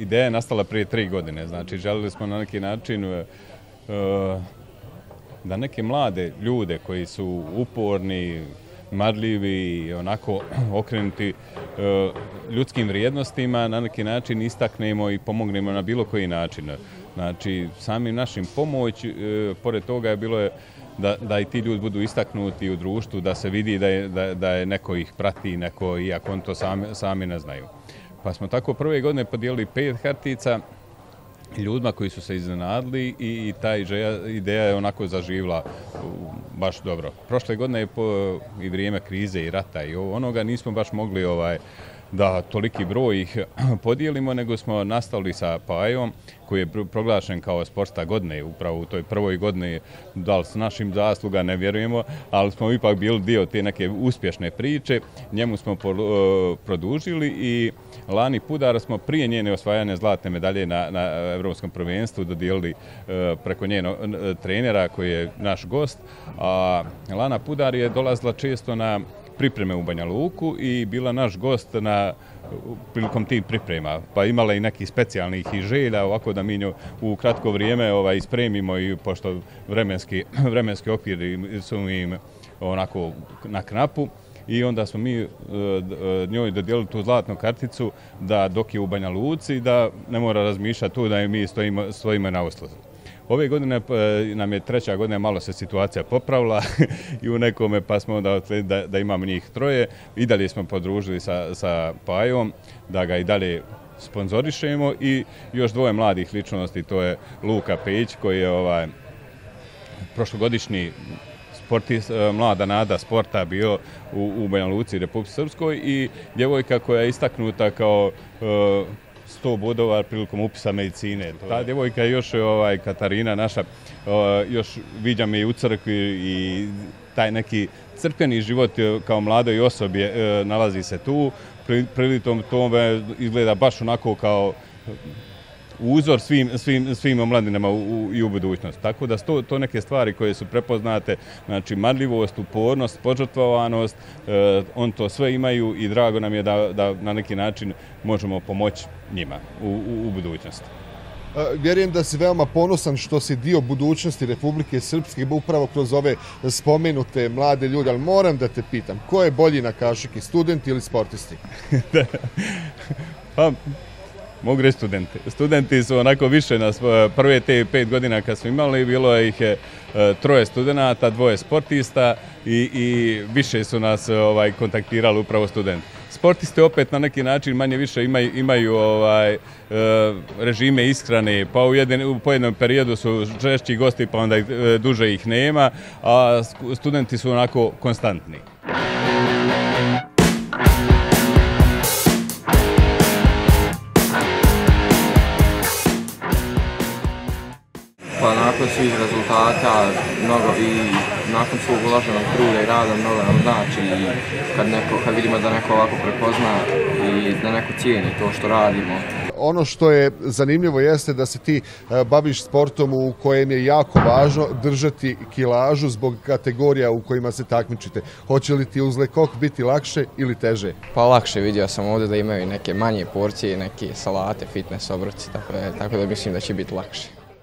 ideja je nastala prije 3 godine. Znači, želili smo na neki način da neke mlade ljude koji su uporni, marljivi i onako okrenuti ljudskim vrijednostima na neki način istaknemo i pomognemo na bilo koji način. Znači, samim našim pomoć, pored toga je bilo da i ti ljudi budu istaknuti u društvu, da se vidi da je neko ih prati, neko, iako on to sami ne znaju. Pa smo tako prve godine podijelili 5 kartica ljudima koji su se iznenadili i ta ideja je onako zaživjela baš dobro. Prošle godine je i vrijeme krize i rata i onoga nismo baš mogli da toliki broj ih podijelimo, nego smo nastavili sa Pajom, koji je proglašen kao sportista godine, upravo u toj prvoj godini, da li s našim zasluga ne vjerujemo, ali smo ipak bili dio te neke uspješne priče, njemu smo produžili i Lani Pudar smo prije njene osvajanja zlatne medalje na Evropskom prvenstvu dodijelili preko njenog trenera koji je naš gost, a Lana Pudar je dolazila često na pripreme u Banja Luku i bila naš gost prilikom tih priprema, pa imala i nekih specijalnih i želja, ovako da mi nju u kratko vrijeme ispremimo i pošto vremenski okviri su im onako na knapu i onda smo mi njoj dodijelili tu zlatnu karticu da dok je u Banja Luci da ne mora razmišljati tu da mi stojimo na usluzi. Ove godine nam je 3. godina, malo se situacija popravila i u nekome pa smo da imamo njih 3. I dalje smo podružili sa Pajom, da ga i dalje sponzorišemo i još 2 mladih ličnosti, to je Luka Pejić koji je prošlogodišnji mlada nada sporta bio u Banja Luci i Republici Srpskoj i djevojka koja je istaknuta kao 100 bodova prilikom upisa medicine. Ta djevojka je još, Katarina naša, još viđam je i u crkvi i taj neki crkveni život kao mladoj osobi nalazi se tu. Prilikom tome izgleda baš onako kao uzor svim omladinama i u budućnosti. Tako da su to neke stvari koje su prepoznate, znači marljivost, upornost, požrtvovanost, on to sve imaju i drago nam je da na neki način možemo pomoći njima u budućnosti. Vjerujem da si veoma ponosan što si dio budućnosti Republike Srpske upravo kroz ove spomenute mlade ljude, ali moram da te pitam, ko je bolji na kašiki, studenti ili sportisti? Pa, mogu reći studenti. Studenti su onako više nas, prve te 5 godina kad smo imali, bilo ih 3 studenata, 2 sportista i više su nas kontaktirali upravo studenti. Sportisti opet na neki način manje više imaju režime ishrane, pa u pojednom periodu su žešći gosti pa onda duže ih nema, a studenti su onako konstantni. Pa nakon svih rezultata i nakon svog uloženog truda i rada mnogo nam znači i kad vidimo da neko ovako prepozna i da neko cijeni to što radimo. Ono što je zanimljivo jeste da se ti baviš sportom u kojem je jako važno držati kilažu zbog kategorija u kojima se takmičite. Hoće li ti uz Le Coq biti lakše ili teže? Pa lakše, vidio sam ovdje da imaju neke manje porcije, neke salate, fitness obroci, tako da mislim da će biti lakše.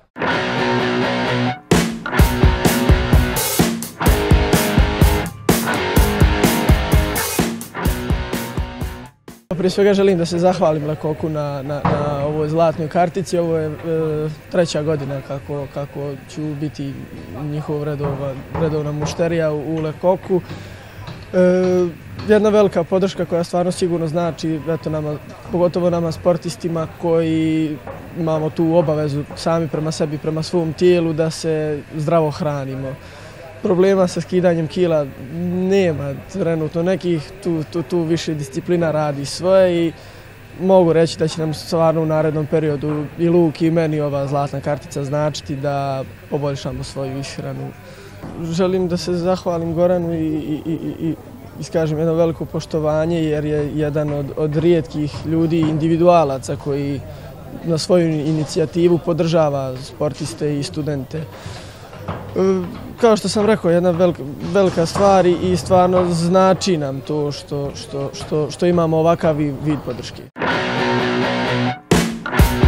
Prije svega želim da se zahvalim Le Coqu na ovoj zlatnoj kartici. Ovo je 3. godina kako ću biti njihov redovna mušterija u Le Coqu. Jedna velika podrška koja stvarno sigurno znači, pogotovo nama sportistima koji imamo tu obavezu sami prema sebi, prema svom tijelu da se zdravo hranimo. Problema sa skidanjem kila nema trenutno nekih, tu više disciplina radi svoje i mogu reći da će nam stvarno u narednom periodu i Luki i meni ova zlatna kartica značiti da poboljšamo svoju ishranu. Želim da se zahvalim Goranu i iskažem jedno veliko poštovanje jer je jedan od rijetkih ljudi, individualaca koji na svoju inicijativu podržava sportiste i studente. Kao što sam rekao, jedna velika stvar i stvarno znači nam to što imamo ovakav vid podrške.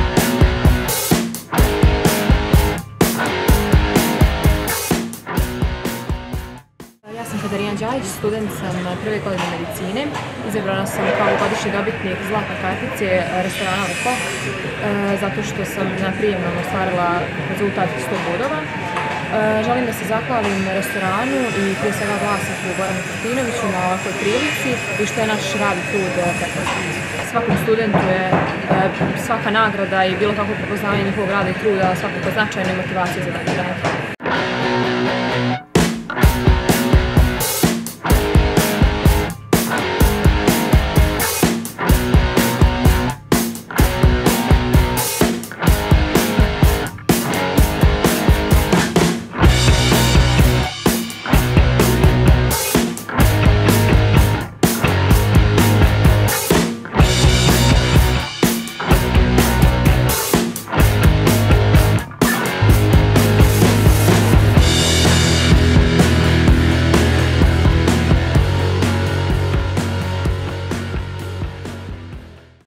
sam Katarina Đajić, student sam prve godine medicine. Izabrana sam kao godišnji dobitnik zlatne kartice restorana UPA, zato što sam na prijemnom ostvarila rezultat 100 bodova. Želim da se zahvalim restoranu i prije svega vlasniku Goranu Krstinoviću na ovakvoj prilici i što je naš rad i trud prepoznat. Svakom studentu je svaka nagrada i bilo kakvo prepoznavanje njihovog rada i truda svakako značajna motivacija za dalje.